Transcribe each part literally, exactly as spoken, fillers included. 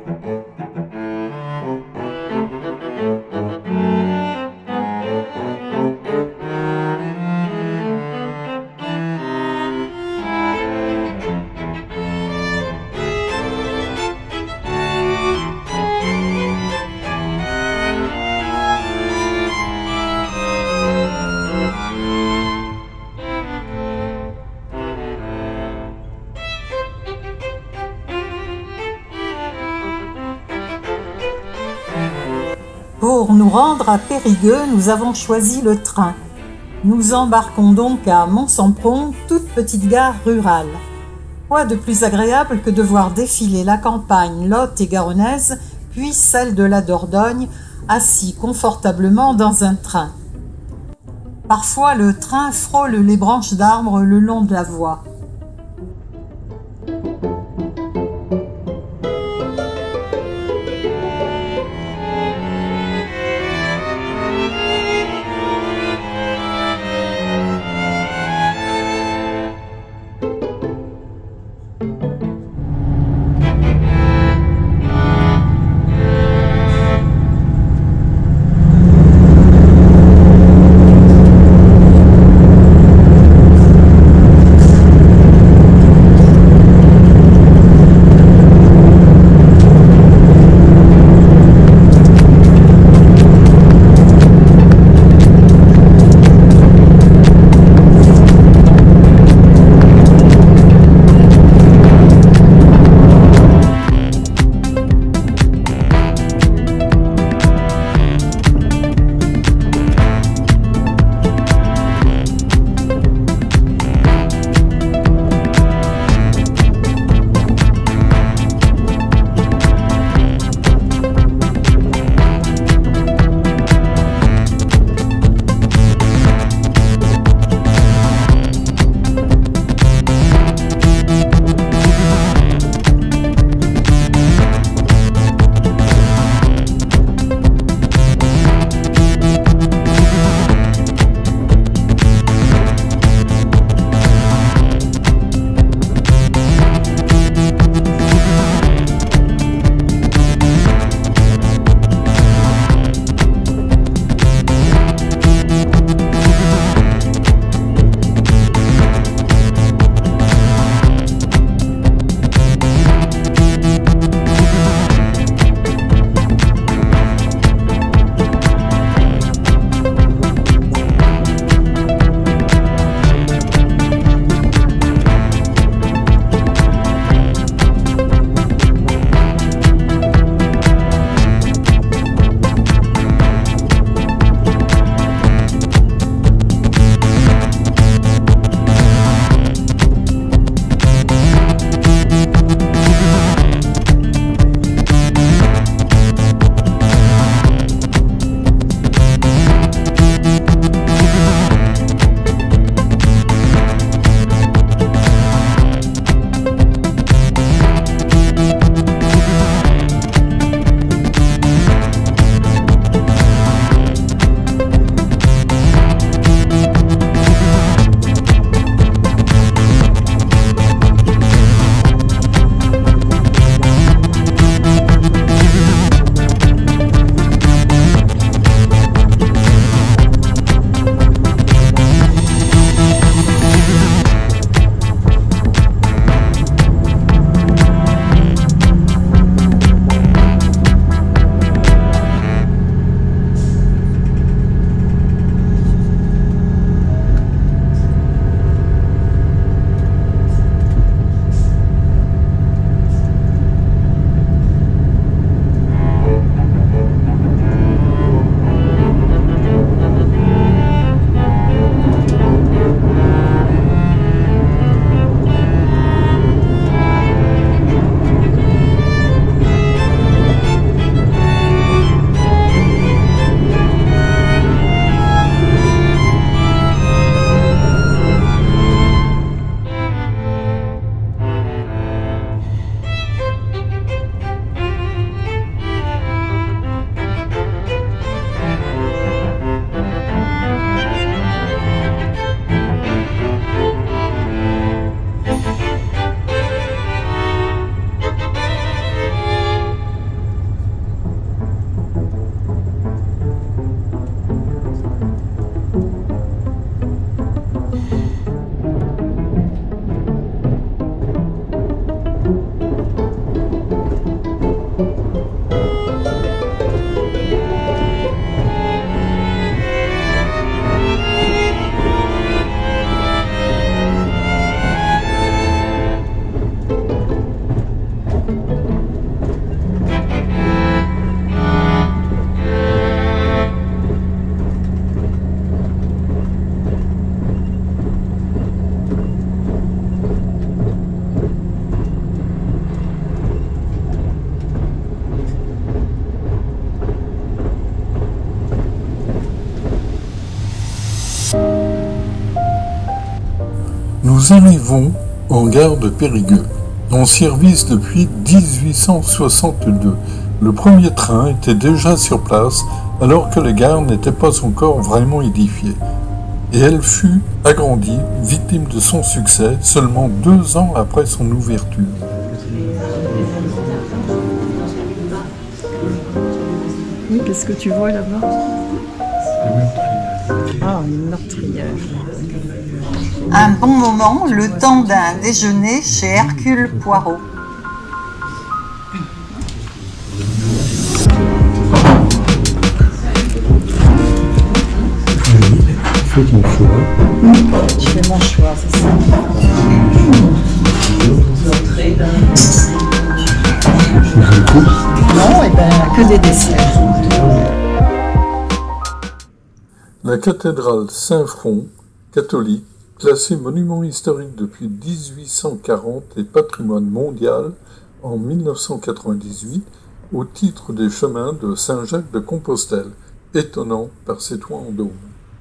Pour nous rendre à Périgueux, nous avons choisi le train. Nous embarquons donc à Mont-Sampron, toute petite gare rurale. Quoi de plus agréable que de voir défiler la campagne lot et garonnaise, puis celle de la Dordogne, assis confortablement dans un train. Parfois, le train frôle les branches d'arbres le long de la voie. Nous arrivons en gare de Périgueux, en service depuis dix-huit cent soixante-deux. Le premier train était déjà sur place alors que la gare n'était pas encore vraiment édifiée. Et elle fut agrandie, victime de son succès, seulement deux ans après son ouverture. Oui, qu'est-ce que tu vois là-bas? Ah, une meurtrière. Un bon moment, le temps d'un déjeuner chez Hercule Poirot. Fais ton choix. Je fais mon choix, c'est ça. Non, et ben que des desserts. La cathédrale Saint-Front, catholique, classée monument historique depuis dix-huit cent quarante et patrimoine mondial en mille neuf cent quatre-vingt-dix-huit au titre des chemins de Saint-Jacques de Compostelle, étonnant par ses toits en dôme.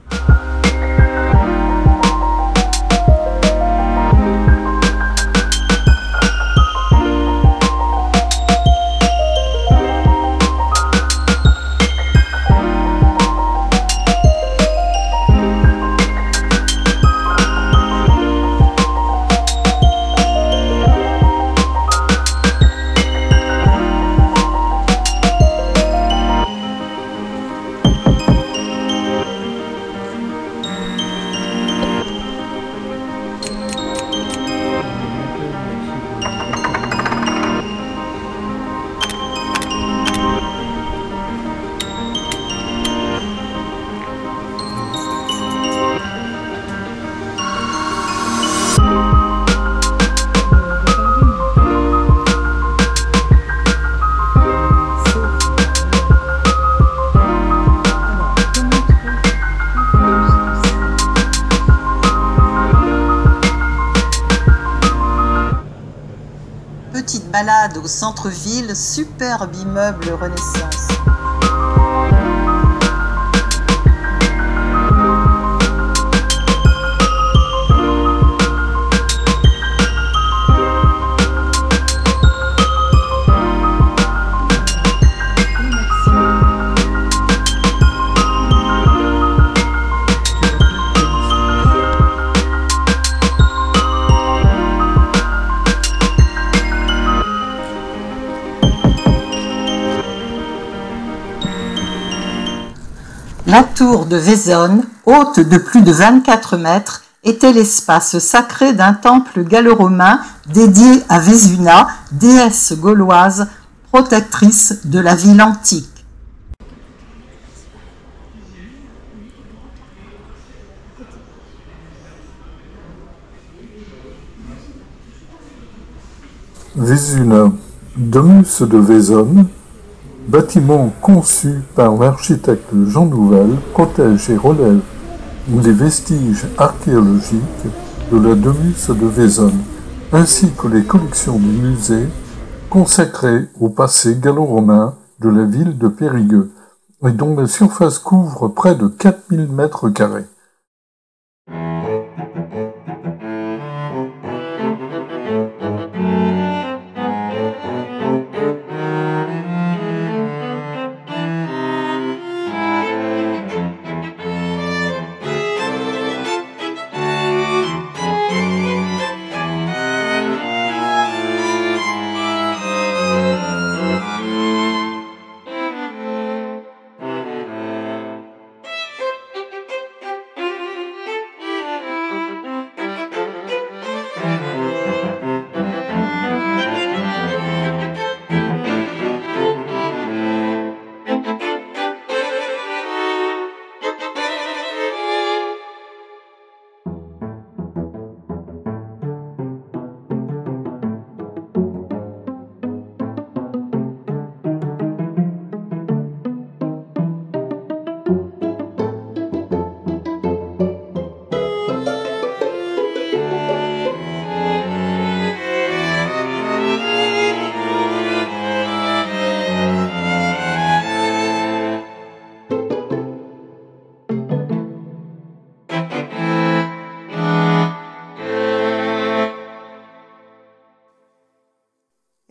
Petite balade au centre-ville, superbe immeuble Renaissance. La tour de Vaisonne, haute de plus de vingt-quatre mètres, était l'espace sacré d'un temple gallo-romain dédié à Vésuna, déesse gauloise, protectrice de la ville antique. Vésuna, domus de Vaisonne, bâtiment conçu par l'architecte Jean Nouvel, protège et relève les vestiges archéologiques de la domus de Vaisonne, ainsi que les collections du musée consacrées au passé gallo-romain de la ville de Périgueux, et dont la surface couvre près de quatre mille mètres carrés.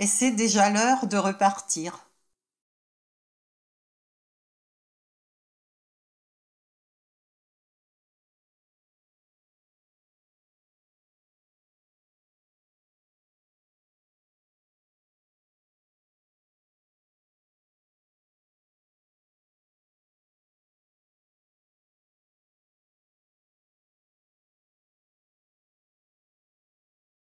et c'est déjà l'heure de repartir.